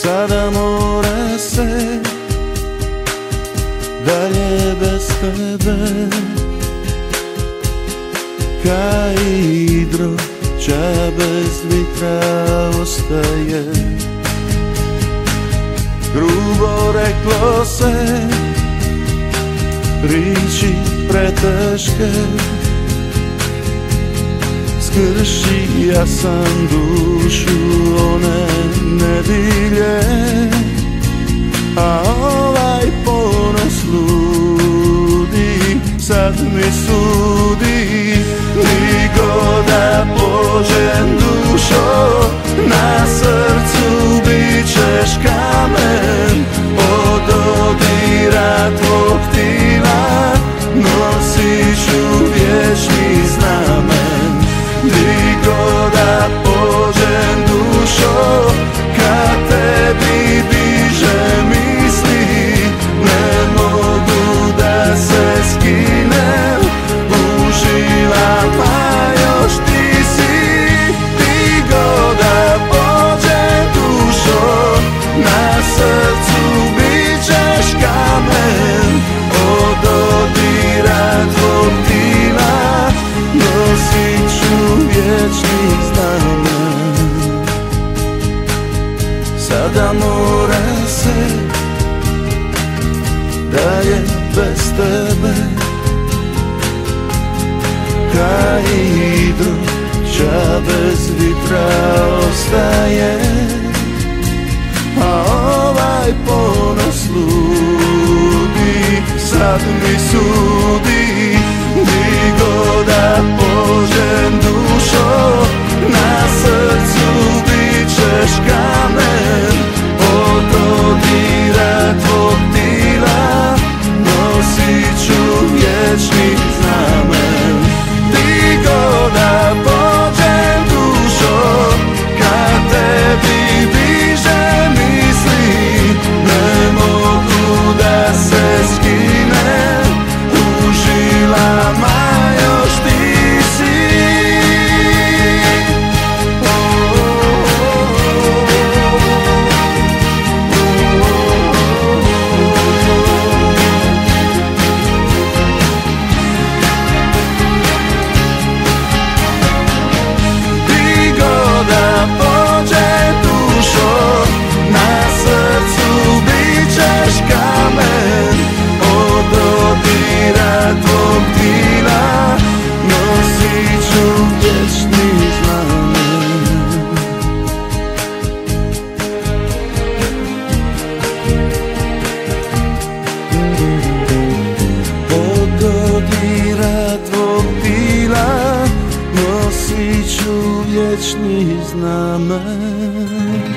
Sada mora se dalje bez tebe, kaj hidroća bez vitra ostaje. Grubo reklo se, riči preteške, skrši ja sam dušu one nedilje, a ovaj ponos ludi sad mi sudi. Ni goda pođem dušo, na srcu bit ćeš kamen. Od dodira tvog tila nosit ću vječni znamen. Ni goda pođem dušo, kad tebi bliže misli, ne mogu da se skinem. Uživama još ti si. Ni goda pođem dušo, na srcu bit ćeš kamen. Od dodira tvog tila nosit ću vječni znamen. Sada mora se dalje bez tebe, kaj hidroća bez vitra ostaje, a ovaj ponos ludi sad mi sudi. Di goda pođem dušo, na srcu bit ćeš kamen. Od dodira tvog tila nosit ću vječni znamen. Di goda pođem dušo, kad tebi bliže misli, ne mogu da se skinem. U žilama još ti si. Di goda pođem dušo, na srcu bit ćeš kamen. Od dodira tvog tila nosit ću vječni znamen. Od dodira tvog tila nosit ću vječni znamen.